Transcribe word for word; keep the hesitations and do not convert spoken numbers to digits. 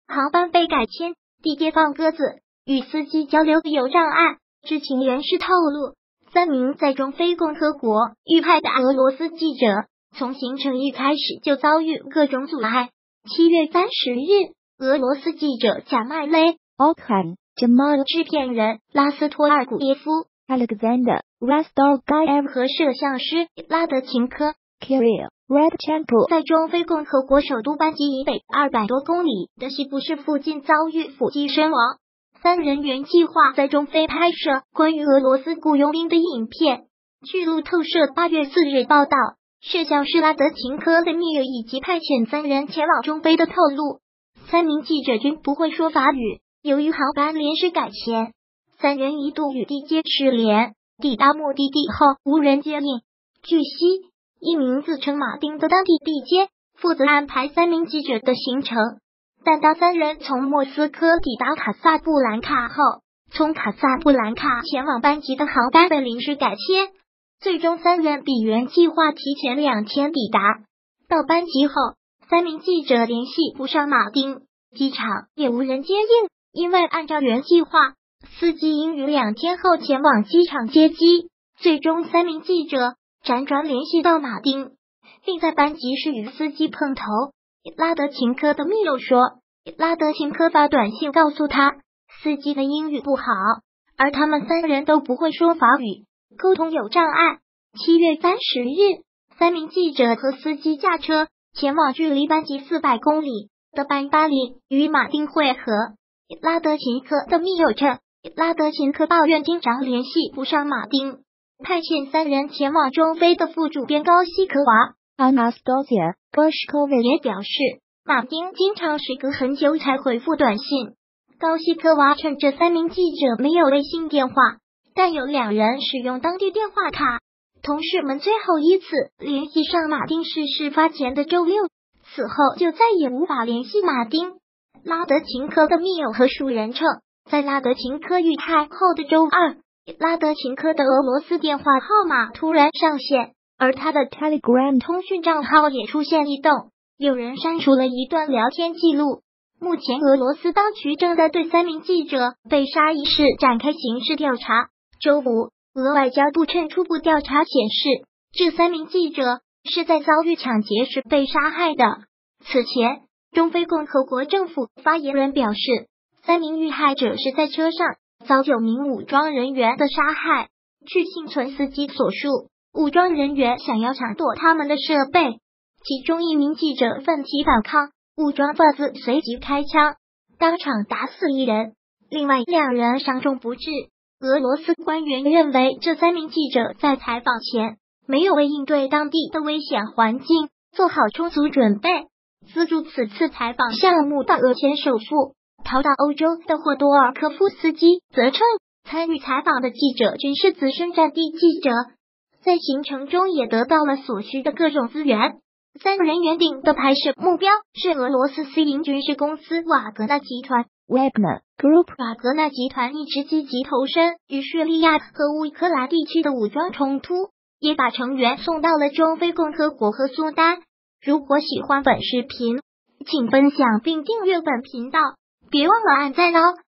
航班被改签，地接放鸽子，与司机交流有障碍。知情人士透露，三名在中非共和国遇害的俄罗斯记者，从行程一开始就遭遇各种阻碍。七月三十日，俄罗斯记者贾麦雷 Okhan Jamal 制片人拉斯托尔古耶夫 Alexander Rostolgaev 和摄像师拉德琴科 Kirill Redchenko 在中非共和国首都班吉以北二百多公里的西部市附近遭遇伏击身亡。三人原计划在中非拍摄关于俄罗斯雇佣兵的影片。据路透社八月四日报道，摄像师拉德琴科的密友以及派遣三人前往中非的透露，三名记者均不会说法语。由于航班临时改签，三人一度与地接失联，抵达目的地后无人接应。据悉，一名自称马丁的当地地接负责安排三名记者的行程，但当三人从莫斯科抵达卡萨布兰卡后，从卡萨布兰卡前往班吉的航班被临时改签，最终三人比原计划提前两天抵达。到班吉后，三名记者联系不上马丁，机场也无人接应，因为按照原计划，司机应于两天后前往机场接机。最终三名记者辗转联系到马丁，并在班吉时与司机碰头。拉德琴科的密友说，拉德琴科发短信告诉他，司机的英语不好，而他们三人都不会说法语，沟通有障碍。七月三十日，三名记者和司机驾车前往距离班吉四百公里的班巴里，与马丁会合。拉德琴科的密友称，拉德琴科抱怨经常联系不上马丁，派遣三人前往中非的副主编高西科娃 Anastasia Gorshkova 也表示，马丁经常时隔很久才回复短信。高西科娃称，这三名记者没有微信电话，但有两人使用当地电话卡。同事们最后一次联系上马丁是事发前的周六，此后就再也无法联系马丁。拉德琴科的密友和熟人称，在拉德琴科遇害后的周二，拉德琴科的俄罗斯电话号码突然上线，而他的 Telegram 通讯账号也出现异动，有人删除了一段聊天记录。目前俄罗斯当局正在对三名记者被杀一事展开刑事调查。周五，俄外交部称，初步调查显示，这三名记者是在遭遇抢劫时被杀害的。此前，中非共和国政府发言人表示，三名遇害者是在车上遭九名武装人员的杀害。据幸存司机所述，武装人员想要抢夺他们的设备，其中一名记者奋起反抗，武装分子随即开枪，当场打死一人，另外两人伤重不治。俄罗斯官员认为，这三名记者在采访前没有为应对当地的危险环境做好充足准备。资助此次采访项目的俄前首富逃到欧洲的霍多尔科夫斯基则称，参与采访的记者均是资深战地记者，在行程中也得到了所需的各种资源。三人原定的拍摄目标是俄罗斯私营军事公司瓦格纳集团 Wagner Group。 瓦格纳集团一直积极投身与叙利亚和乌克兰地区的武装冲突，也把成员送到了中非共和国和苏丹。如果喜欢本视频，请分享并订阅本频道，别忘了按赞哦。